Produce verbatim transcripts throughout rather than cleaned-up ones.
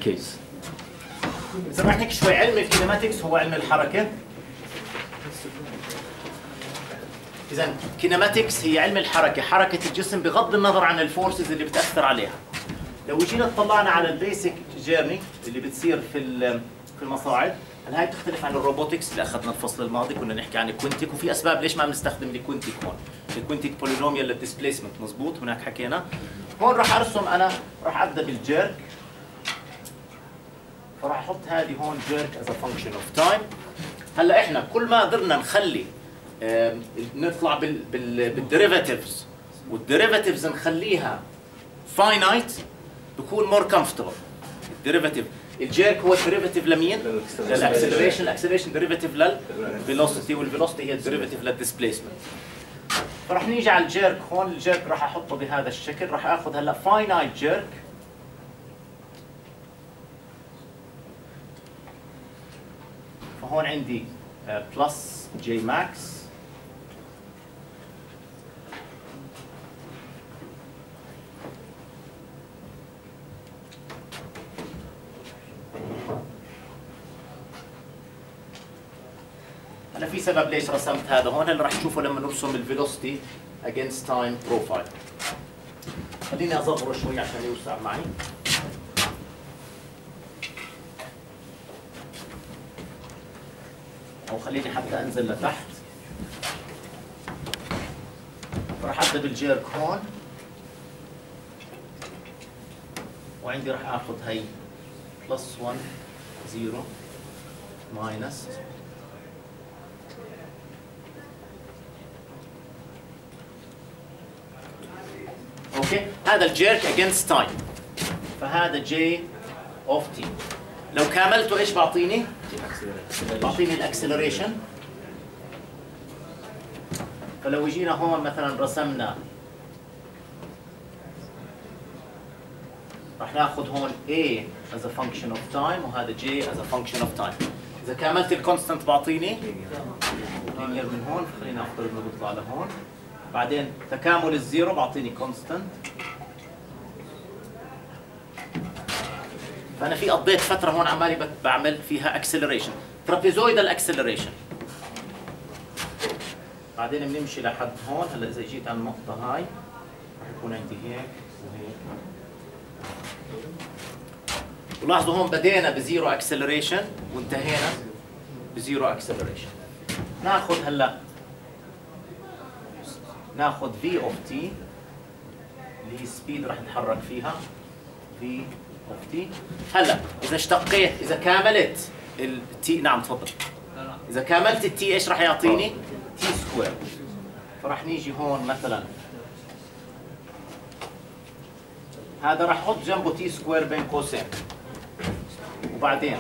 الكيس. إذا رح نحكي شوي علم الكينماتكس هو علم الحركة. إذا الكينماتكس هي علم الحركة، حركة الجسم بغض النظر عن الفورسز اللي بتأثر عليها. لو جينا اطلعنا على البيسك جيرني اللي بتصير في في المصاعد، هلا هاي بتختلف عن الروبوتكس اللي اخذنا الفصل الماضي، كنا نحكي عن الكوينتيك وفي اسباب ليش ما بنستخدم الكوينتيك هون. الكوينتيك بولينوميال للديسبيسمنت مضبوط، هناك حكينا. هون راح ارسم انا، راح ابدا بالجيرك، فراح احط هذه هون جيرك از ا فانكشن اوف تايم. هلا احنا كل ما قدرنا نخلي اه نطلع بال بال بالديريفاتيفز، والديريفاتيفز نخليها فاينايت بكون مور كومفورتبل. الديريفاتيف الجيرك هو الديريفاتيف لمين؟ للاكسلريشن، الاكسلريشن ديريفاتيف للفيلوسيتي، والفيلوسيتي هي الديريفاتيف للديسبيسمنت. فراح نيجي على الجيرك هون، الجيرك راح احطه بهذا الشكل، راح اخذ هلا فاينايت جيرك فهون عندي بلس جي ماكس أنا في سبب ليش رسمت هذا هون، هلا راح تشوفوا لما نرسم الفيلوسيتي against time profile. خليني أصغره شوي عشان يوسع معي. أو خليني حتى أنزل لتحت. راح أبدأ بالجيرك هون، وعندي راح آخذ هي بلس واحد زيرو ماينس اوكي. هذا الجيرك اجينست تايم، فهذا جي اوف تي. لو كاملته ايش بعطيني؟ بعطيني الاكسلريشن. فلو جينا هون مثلا رسمنا، راح ناخذ هون A as a function of time وهذا J as a function of time. اذا كاملت الكونستنت بعطيني لينير من هون، فخلينا نفترض انه بيطلع لهون. بعدين تكامل الزيرو بعطيني كونستنت. فانا في قضيت فتره هون عمالي بعمل فيها اكسلريشن، ترابيزويدال اكسلريشن. بعدين بنمشي لحد هون. هلا اذا جيت على النقطه هاي راح يكون عندي هيك وهيك. ولاحظوا هون بدينا بزيرو اكسلريشن وانتهينا بزيرو اكسلريشن. ناخذ هلا ناخذ V of T اللي هي سبيد راح نتحرك فيها V of T. هلا اذا اشتقيت، اذا كاملت ال T، نعم تفضل. اذا كاملت ال T ايش راح يعطيني؟ T سكوير. فراح نيجي هون مثلا هذا راح احط جنبه T سكوير بين قوسين، وبعدين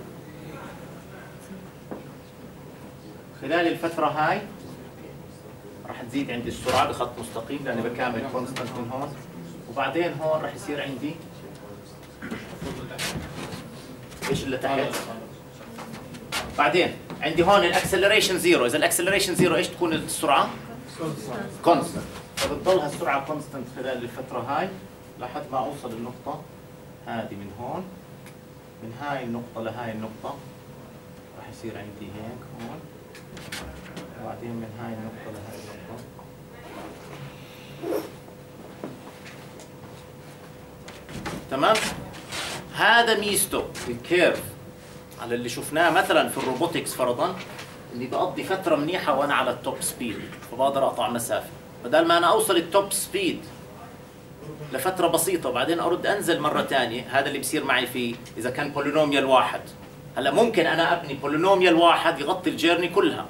خلال الفترة هاي راح تزيد عندي السرعة بخط مستقيم لأني بكامل كونستنت من هون، وبعدين هون راح يصير عندي ايش اللي تحت؟ بعدين عندي هون الاكسلريشن زيرو، إذا الاكسلريشن زيرو ايش تكون السرعة؟ كونستنت. فبتضلها السرعة كونستنت خلال الفترة هاي لحد ما أوصل النقطة هذه من هون، من هاي النقطة لهاي النقطة راح يصير عندي هيك هون، وبعدين من هاي النقطة لهاي النقطة. تمام؟ هذا ميزته الكيرف على اللي شفناه مثلا في الروبوتكس فرضا، اني بقضي فترة منيحة وانا على التوب سبيد، فبقدر اقطع مسافة، بدل ما انا اوصل التوب سبيد لفترة بسيطة وبعدين ارد انزل مرة ثانية. هذا اللي بصير معي في اذا كان بولينوميال واحد. هلا ممكن انا ابني بولينوميال واحد يغطي الجيرني كلها.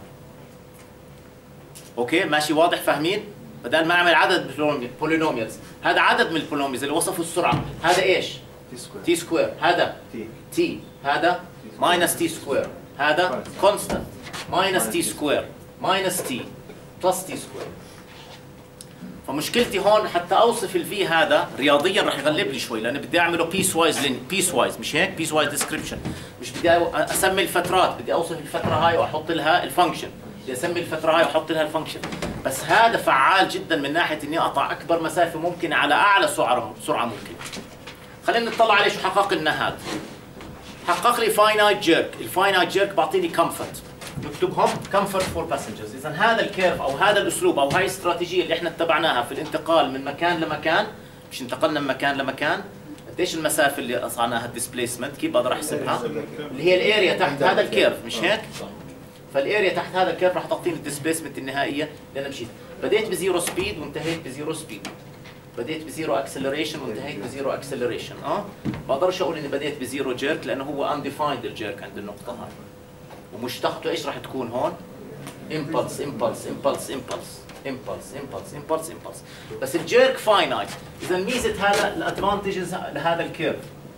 اوكي ماشي واضح فاهمين؟ بدل ما اعمل عدد بولينوميالز، هذا عدد من البولينوميالز اللي وصفوا السرعة. هذا ايش؟ تي سكوير. هذا تي، هذا ماينس تي سكوير، هذا كونستانت ماينس تي سكوير ماينس تي بلس تي سكوير. فمشكلتي هون حتى اوصف الفي هذا رياضيا راح يغلب لي شوي، لانه بدي اعمله بيس وايز لين بيس وايز، مش هيك؟ بيس وايز ديسكربشن. مش بدي اسمي الفترات، بدي اوصف الفتره هاي واحط لها الفانكشن، بدي اسمي الفتره هاي واحط لها الفانكشن. بس هذا فعال جدا من ناحيه اني اقطع اكبر مسافه ممكنه على اعلى سرعه سرعه ممكنه. خلينا نطلع عليه شو حقق لنا هذا. حقق لي فاينايت جيرك، الفاينايت جيرك بعطيني كمفورت، نكتبهم كمفورت فور باسنجرز. اذا هذا الكيرف او هذا الاسلوب او هاي الاستراتيجيه اللي احنا اتبعناها في الانتقال من مكان لمكان، مش انتقلنا من مكان لمكان، قديش المسافه اللي قطعناها الديسبيسمنت، كيف بقدر احسبها؟ اللي هي الاريا تحت هذا الكيرف، مش هيك؟ فالاريا تحت هذا الكيرف راح تعطيني الديسبيسمنت النهائيه اللي انا مشيت. بديت بزيرو سبيد وانتهيت بزيرو سبيد. بديت بزيرو اكسلريشن وانتهيت بزيرو اكسلريشن. اه بقدرش اقول اني بديت بزيرو جيرك لانه هو انديفايند الجيرك عند النقطه هاي. ومشتقته ايش راح تكون هون؟ امبلس امبلس امبلس امبلس امبلس امبلس امبلس امبلس. بس الجيرك فاينايت. اذا ميزه هذا الادفانتجز لهذا الكيرف.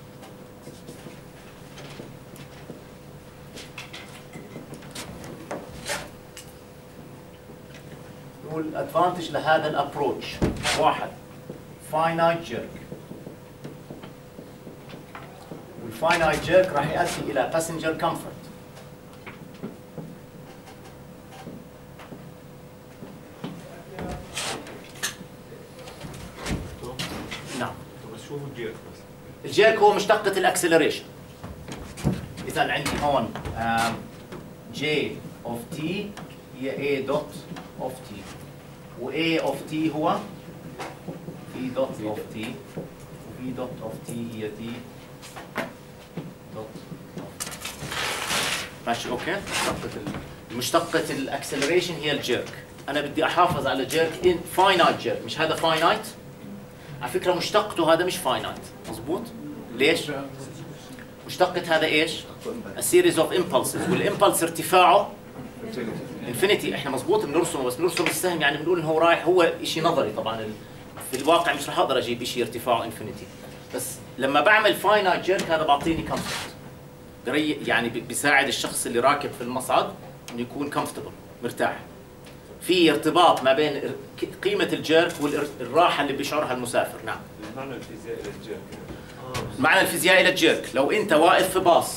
نقول الادفانتج لهذا الابروتش واحد فاينايت جيرك. والفاينايت جيرك راح يؤدي الى باسنجر كومفورت. نعم. بس شو هو الجيرك بس؟ الجيرك هو مشتقة الاكسلريشن. إذا عندي هون جي اوف تي هي اي دوت اوف تي، و A اوف تي هو في دوت اوف تي، وفي دوت اوف تي هي تي دوت ماشي اوكي. مشتقة الاكسلريشن هي الجيرك. انا بدي احافظ على جيرك ان فاينايت جيرك، مش هذا فاينايت؟ على فكرة مشتقته هذا مش فاينايت، مضبوط؟ ليش؟ مشتقة هذا ايش؟ a series of impulses، والامبلس ارتفاعه انفينيتي. احنا مضبوط بنرسمه، بس بنرسم السهم يعني بنقول انه هو رايح، هو شيء نظري طبعا، في الواقع مش رح اقدر اجيب شيء ارتفاعه انفينيتي. بس لما بعمل فاينايت جيرك هذا بعطيني كمفورت، يعني بيساعد الشخص اللي راكب في المصعد انه يكون كومفورتبل، مرتاح. في ارتباط ما بين قيمة الجيرك والراحة اللي بيشعرها المسافر. نعم. المعنى الفيزيائي للجيرك. المعنى الفيزيائي للجيرك، لو انت واقف في باص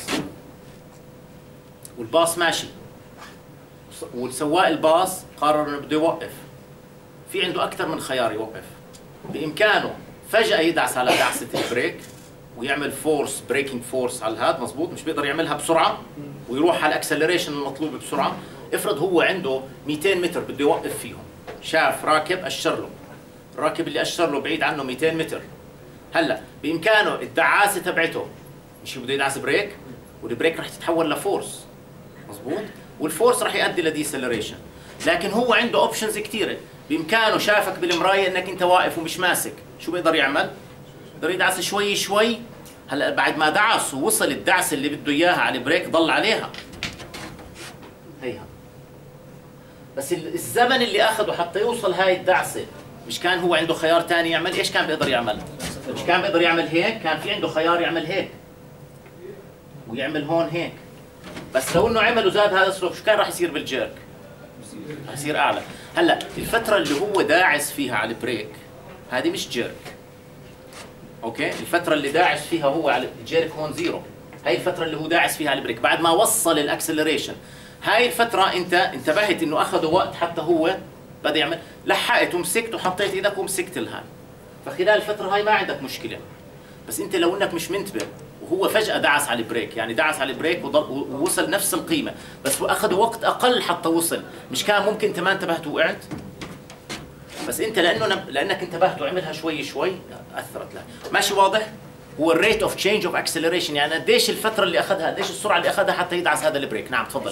والباص ماشي والسواق الباص قرر انه بده يوقف، في عنده اكثر من خيار يوقف. بامكانه فجأة يدعس على دعسة البريك ويعمل فورس بريكنج فورس على الهاد، مضبوط؟ مش بيقدر يعملها بسرعة ويروح على الاكسلريشن المطلوب بسرعة. افرض هو عنده مئتين متر بده يوقف فيهم، شاف راكب اشر له، الراكب اللي اشر له بعيد عنه مئتين متر. هلا بامكانه الدعاسة تبعته، مش بده يدعس بريك، والبريك رح تتحول لفورس، مضبوط؟ والفورس رح يؤدي لديسلريشن. لكن هو عنده اوبشنز كثيره. بامكانه شافك بالمرايه انك انت واقف ومش ماسك، شو بيقدر يعمل؟ بيقدر يدعس شوي شوي. هلا بعد ما دعس ووصل الدعسه اللي بده اياها على البريك ضل عليها هيها. بس الزمن اللي اخذه حتى يوصل هاي الدعسه، مش كان هو عنده خيار ثاني يعمل؟ ايش كان بيقدر يعمل؟ مش كان بيقدر يعمل هيك؟ كان في عنده خيار يعمل هيك ويعمل هون هيك. بس لو انه عمل وزاد هذا السلوك، شو كان راح يصير بالجيرك؟ راح يصير اعلى. هلا الفتره اللي هو داعس فيها على البريك هذه مش جيرك، اوكي؟ الفتره اللي داعس فيها هو على الجيرك هون زيرو. هاي الفتره اللي هو داعس فيها على البريك بعد ما وصل الاكسلريشن. هاي الفتره انت انتبهت انه اخذوا وقت حتى هو بدا يعمل، لحقت ومسكت وحطيت ايدك ومسكت الهاي، فخلال الفتره هاي ما عندك مشكله. بس انت لو انك مش منتبه وهو فجأة دعس على البريك، يعني دعس على البريك ووصل نفس القيمة، بس أخذ وقت أقل حتى وصل، مش كان ممكن أنت ما انتبهت ووقعت؟ بس أنت لأنه لأنك انتبهت وعملها شوي شوي أثرت لها، ماشي واضح؟ هو الريت اوف تشينج اوف اكسلريشن، يعني قديش الفترة اللي أخذها، قديش السرعة اللي أخذها حتى يدعس هذا البريك. نعم تفضل.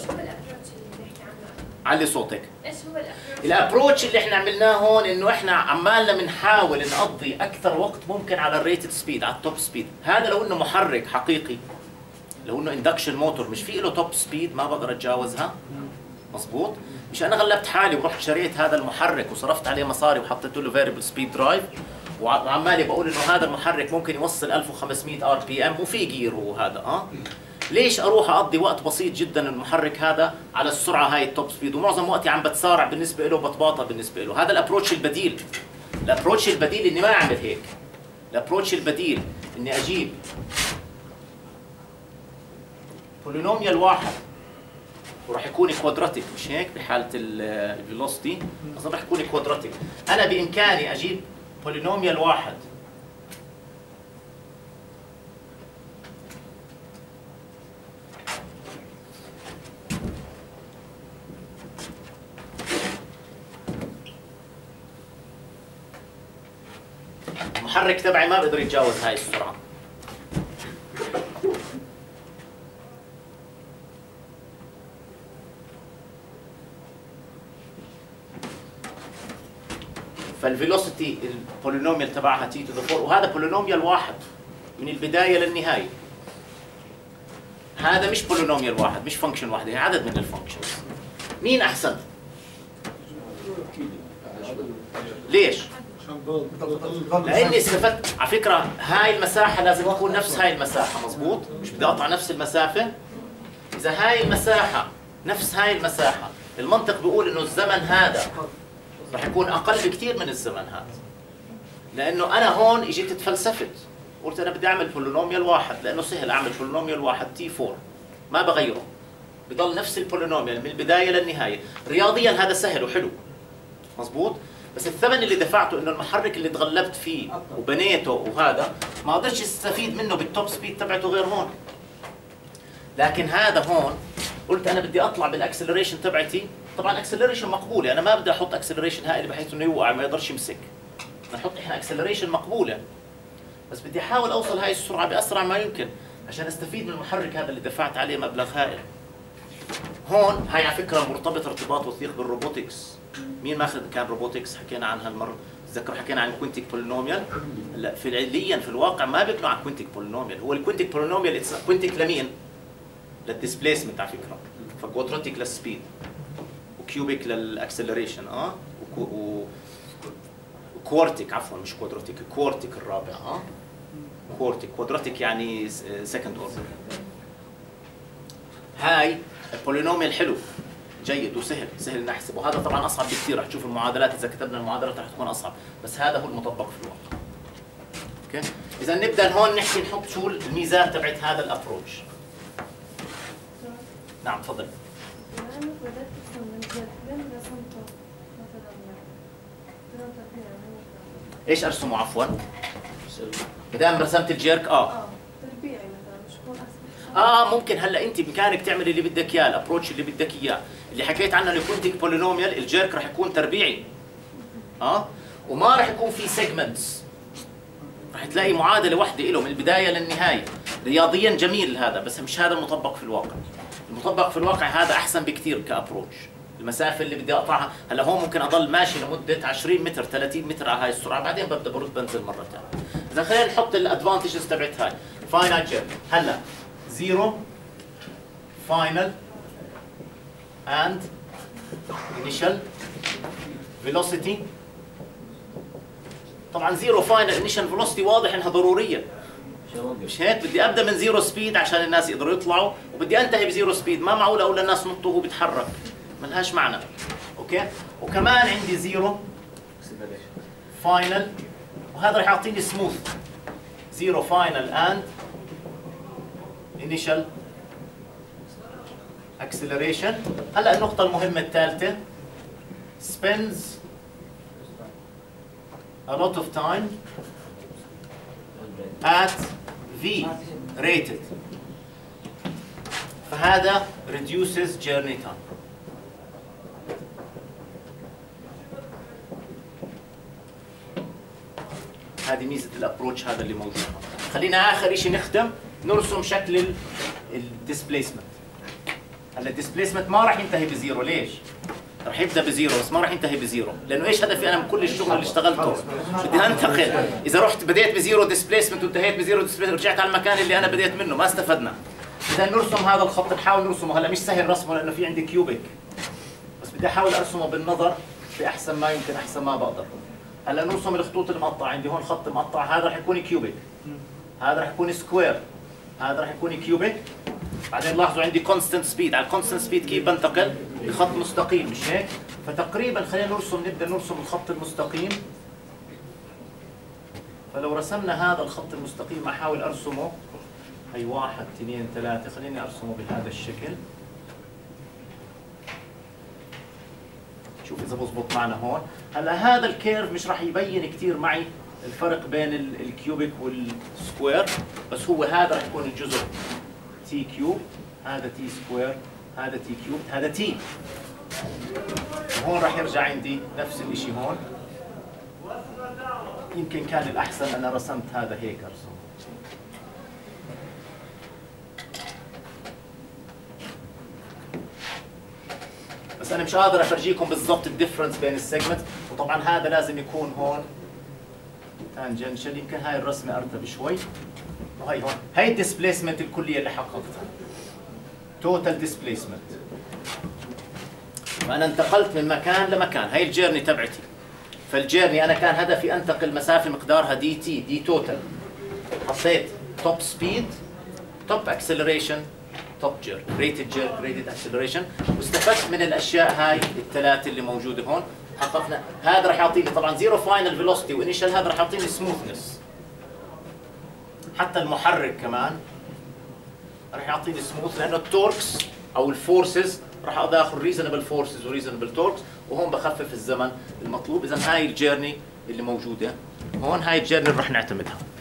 علي صوتك. ايش هو الابروتش؟ الابروتش اللي احنا عملناه هون انه احنا عمالنا بنحاول نقضي اكثر وقت ممكن على الريتد سبيد، على التوب سبيد. هذا لو انه محرك حقيقي، لو انه اندكشن موتور مش في له توب سبيد ما بقدر اتجاوزها، مزبوط؟ مش انا غلبت حالي ورحت شريت هذا المحرك وصرفت عليه مصاري وحطيت له فيريبل سبيد درايف وعمالي بقول انه هذا المحرك ممكن يوصل ألف وخمسمئة ار بي ام وفي جير وهذا اه ليش اروح اقضي وقت بسيط جدا المحرك هذا على السرعه هاي التوب سبيد، ومعظم وقتي عم بتسارع بالنسبه له بطباطه بالنسبه له. هذا الابروتش البديل. الابروتش البديل اني ما اعمل هيك. الابروتش البديل اني اجيب بولينوميال واحد وراح يكون كوادراتيك، مش هيك بحاله الفيلوسيتي، اصلا راح يكون كوادراتيك. انا بامكاني اجيب بولينوميال واحد المحرك تبعي ما بقدر يتجاوز هاي السرعة. فالفيلوسيتي البولينوميال تبعها تي تو ذا فور، وهذا بولينوميال واحد من البداية للنهاية. هذا مش بولينوميال واحد، مش فانكشن واحدة، هي عدد من الفانكشنز. مين أحسن؟ ليش؟ لأني استفدت. على فكرة هاي المساحة لازم تكون نفس هاي المساحة، مظبوط؟ مش بدي أقطع نفس المسافة. إذا هاي المساحة نفس هاي المساحة، المنطق بيقول إنه الزمن هذا رح يكون أقل بكثير من الزمن هذا. لأنه أنا هون إجيت تفلسفت، قلت أنا بدي أعمل بولينوميال واحد، لأنه سهل أعمل بولينوميال واحد تي فور، ما بغيره، بضل نفس البولينوميال من البداية للنهاية. رياضيا هذا سهل وحلو، مظبوط؟ بس الثمن اللي دفعته انه المحرك اللي تغلبت فيه وبنيته وهذا ما قدرتش استفيد منه بالتوب سبيد تبعته غير هون. لكن هذا هون قلت انا بدي اطلع بالاكسلريشن تبعتي، طبعا اكسلريشن مقبوله، انا ما بدي احط اكسلريشن هائل بحيث انه يوقع ما يقدرش يمسك. نحط احنا اكسلريشن مقبوله، بس بدي احاول اوصل هاي السرعه باسرع ما يمكن عشان استفيد من المحرك هذا اللي دفعت عليه مبلغ هائل. هون هاي على فكره مرتبطه ارتباط وثيق بالروبوتكس. مين ماخذ كان روبوتكس؟ حكينا عنها المره، تذكروا حكينا عن الكوينتيك بولينوميال. لا فعليا في الواقع ما بيبنوا عن كوينتيك بولينوميال، هو الكوينتيك بولينوميال كوينتيك لمين؟ للديسبيسمنت على فكره، فكوادراتيك للسبيد وكيوبيك للاكسلريشن اه و كوارتيك، عفوا مش كوادراتيك، كوارتيك الرابع اه كوارتيك، كوادراتيك يعني سكند اوردر. هاي البولينوميال حلو جيد وسهل، سهل نحسبه، وهذا طبعا اصعب بكثير، رح تشوف المعادلات اذا كتبنا المعادلات رح تكون اصعب، بس هذا هو المطبق في الواقع. اوكي؟ اذا نبدا هون نحكي نحط شو الميزات تبعت هذا الابروتش. نعم تفضل. ايش ارسمه عفوا؟ اذا رسمت الجيرك اه تربيعي مثلا مش يكون احسن؟ اه ممكن هلا انت بامكانك تعملي اللي بدك اياه، الابروتش اللي بدك اياه، اللي حكيت عنه الكوينتيك بولينوميال، الجيرك رح يكون تربيعي. اه وما رح يكون في سيجمنتس، رح تلاقي معادله واحده له من البدايه للنهايه. رياضيا جميل هذا، بس مش هذا المطبق في الواقع. المطبق في الواقع هذا احسن بكثير كابروتش. المسافه اللي بدي اقطعها هلا هون ممكن اضل ماشي لمده عشرين متر ثلاثين متر على هاي السرعه، بعدين ببدا برد بنزل مره ثانيه. اذا خلينا نحط الادفانتجز تبعت هاي فاينل جيرك. هلا زيرو فاينل and initial velocity. طبعا زيرو فاينل انيشال فيلوسيتي واضح انها ضروريه، مش هيك؟ بدي ابدا من زيرو سبيد عشان الناس يقدروا يطلعوا، وبدي انتهي بزيرو سبيد، ما معقول اقول للناس نطوا وهو بيتحرك، ما لهاش معنى. اوكي؟ وكمان عندي زيرو فاينل، وهذا رح يعطيني سموث. زيرو فاينل اند انيشال acceleration. هلا النقطة المهمة الثالثة spends a lot of time at v rated. فهذا reduces journey time. هذه ميزة الابروتش هذا اللي موجود. خلينا آخر شيء نختم نرسم شكل الديسبيسمنت. هلا الديسبيسمنت ما راح ينتهي بزيرو، ليش؟ راح يبدا بزيرو بس ما راح ينتهي بزيرو، لانه ايش هدفي انا من كل الشغل اللي اشتغلته؟ بدي انتقل، اذا رحت بديت بزيرو ديسبيسمنت وانتهيت بزيرو ديسبيسمنت رجعت على المكان اللي انا بديت منه، ما استفدنا. اذا نرسم هذا الخط، نحاول نرسمه، هلا مش سهل رسمه لانه في عندي كيوبيك، بس بدي احاول ارسمه بالنظر باحسن ما يمكن، احسن ما بقدر. هلا نرسم الخطوط المقطعه، عندي هون خط مقطع، هذا راح يكون كيوبيك، هذا راح يكون سكوير، هذا راح يكون كيوبيك. بعدين لاحظوا عندي كونستنت سبيد، على الكونستنت سبيد كيف بنتقل؟ بخط مستقيم، مش هيك؟ فتقريبا خلينا نرسم، نبدا نرسم الخط المستقيم. فلو رسمنا هذا الخط المستقيم احاول ارسمه، هي واحد اثنين ثلاثة، خليني ارسمه بهذا الشكل. شوف اذا بزبط معنا هون. هلا هذا الكيرف مش راح يبين كثير معي الفرق بين الكيوبيك والسكوير، بس هو هذا راح يكون الجزء تي كيوب، هذا تي سكوير، هذا تي كيوب، هذا تي. هون راح يرجع عندي نفس الشيء هون. يمكن كان الأحسن أنا رسمت هذا هيك أرسم. بس أنا مش قادر أفرجيكم بالضبط الديفرنس بين السيجمنت، وطبعا هذا لازم يكون هون تانجنشال. يمكن هاي الرسمة أرتب شوي، وهي هون هاي الديسبيسمنت الكلية اللي حققتها، توتال ديسبيسمنت. فأنا انتقلت من مكان لمكان، هاي الجيرني تبعتي. فالجيرني أنا كان هدفي أنتقل مسافة مقدارها دي تي، دي توتال. حطيت توب سبيد، توب اكسلريشن، توب جيرك، ريتد جيرك، ريتد اكسلريشن، واستفدت من الاشياء هاي الثلاثه اللي موجوده هون. حققنا هذا راح يعطيني طبعا زيرو فاينل فيلوسيتي وانيشال، هذا راح يعطيني سموثنس. حتى المحرك كمان راح يعطيني سموث، لانه التوركس او الفورسز راح اخذ ريزونبل فورسز وريزونبل توركس، وهون بخفف الزمن المطلوب. اذا هاي الجيرني اللي موجوده هون، هاي الجيرني اللي راح نعتمدها.